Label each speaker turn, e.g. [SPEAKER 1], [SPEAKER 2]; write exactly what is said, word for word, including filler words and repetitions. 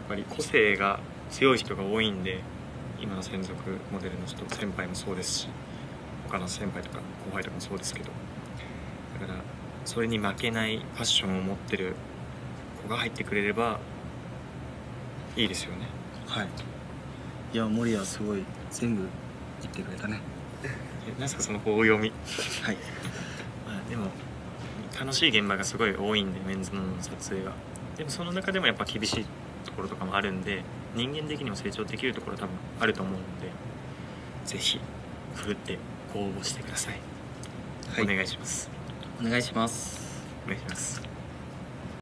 [SPEAKER 1] っぱり個性が強い人が多いんで、今の専属モデルの人先輩もそうですし、他の先輩とか後輩とかもそうですけど、だからそれに負けないファッションを持ってる子が入ってくれればいいですよね。
[SPEAKER 2] はい。いや、森はすごい全部言ってくれたね。
[SPEAKER 1] え、なんですかその棒読み。
[SPEAKER 2] はい。
[SPEAKER 1] まあでも楽しい現場がすごい多いんで、メンズの撮影は。でもその中でもやっぱ厳しいところとかもあるんで、人間的にも成長できるところ多分あると思うので、ぜひふるってご応募してください。はい、お願いします。
[SPEAKER 2] お願いします。
[SPEAKER 1] お願いします。